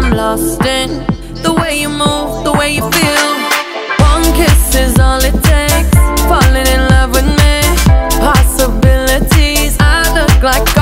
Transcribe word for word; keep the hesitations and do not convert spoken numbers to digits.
I'm lost in the way you move, the way you feel. One kiss is all it takes, falling in love with me. Possibilities, I look like